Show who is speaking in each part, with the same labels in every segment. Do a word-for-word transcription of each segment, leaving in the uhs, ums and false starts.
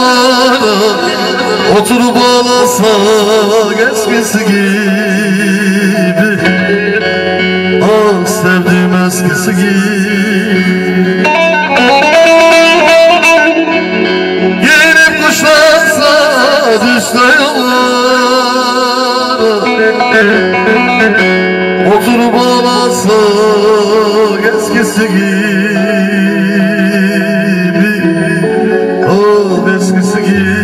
Speaker 1: yollara oturup ağlasak eskisi gibi. Ah sevdiğim eskisi gibi. Gelip kuşansa düşse yollara oturup ağlasak eskisi gibi. Ah eskisi gibi.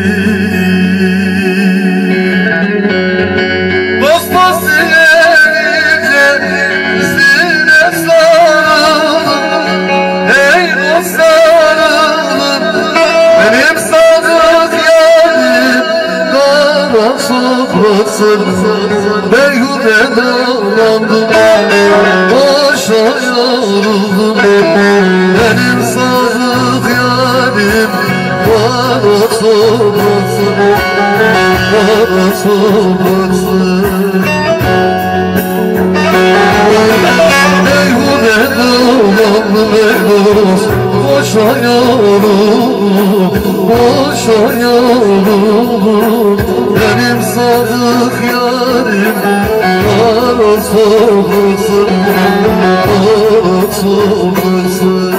Speaker 1: Dost dost silince zine sarılın, ey dost sarılın. Benim sadık yarim kara sofrasın. Beyhude davrandım, boşa yoruldum. Benim sadık yarim kara sofrasın, kara sofrasın. Beyhude davrandım ey dost, boşa yoruldum, boşa yoruldum. Benim sadık yarim kara sofrasın, kara sofrasın.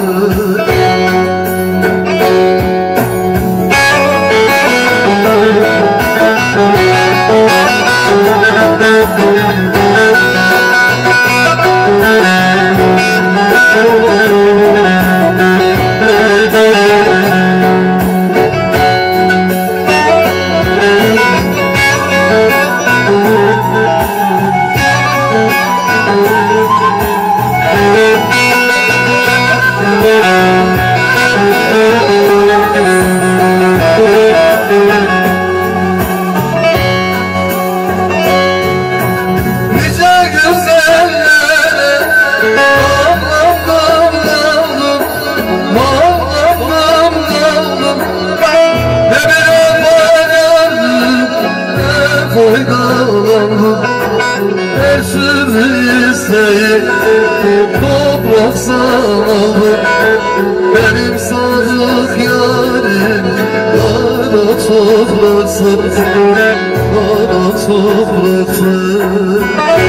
Speaker 1: Her sürü isteği toprak sağladı. Benim sadık yarim kara topraksın, kara topraksın.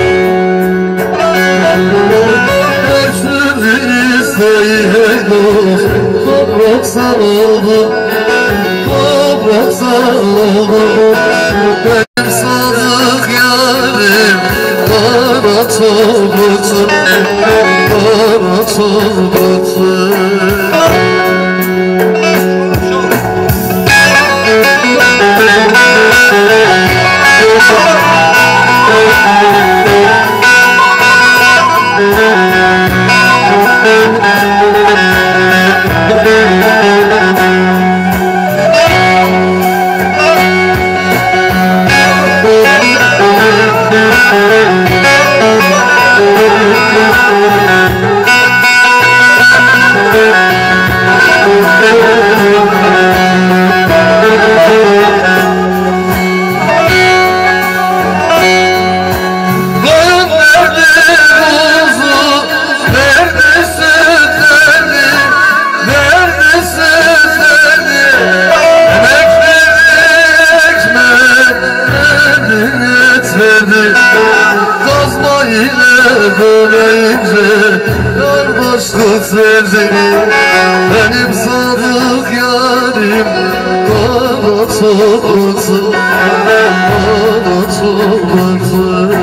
Speaker 1: Her sürü isteği hey dost toprak sağladı, toprak sağladı. Benim sadık yarim kara topraksın, kara topraksın. Kazma ile döneyince yar başlık verdi. Benim sadık yarim kara topraksın, kara topraksın.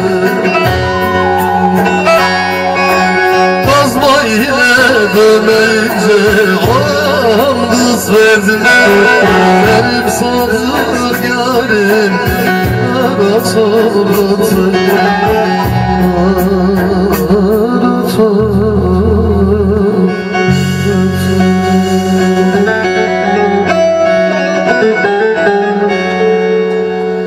Speaker 1: Kazma ile döneyince ağam kız verdi. Benim sadık yarim kara topraksın.